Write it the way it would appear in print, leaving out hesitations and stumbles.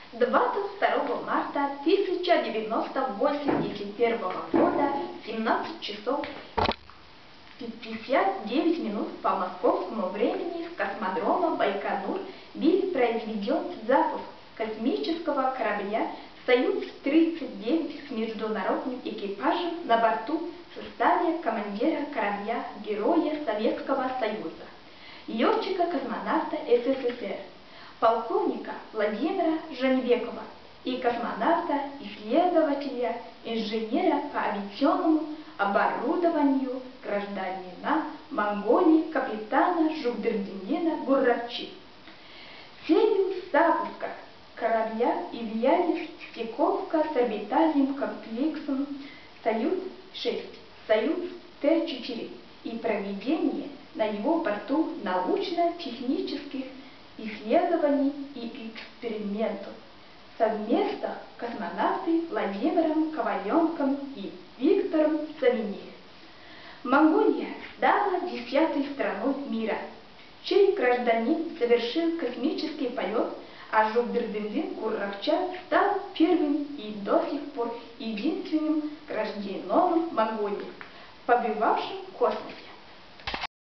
22 марта 1981 года, 17 часов 59 минут по московскому времени с космодрома Байконур был произведен запуск космического корабля «Союз-39» с международным экипажем на борту в составе командира корабля Героя Советского Союза, летчика-космонавта СССР, полковника Владимира Жанибекова и космонавта-исследователя, инженера по авиационному оборудованию гражданина Монголии капитана Жугдырдинена Гурравчи. Целью запуска корабля являлись стыковка с орбитальным комплексом «Союз-6», «Союз-Т-4» и проведение на его борту научно-технических исследований и экспериментов совместно космонавты Владимиром Коваленком и Виктором Савиньев. Монголия стала 10-й страной мира, чей гражданин совершил космический полет, а Жугдырдин Гурравча стал первым и до сих пор единственным гражданином Монголии, побывавшим в космосе.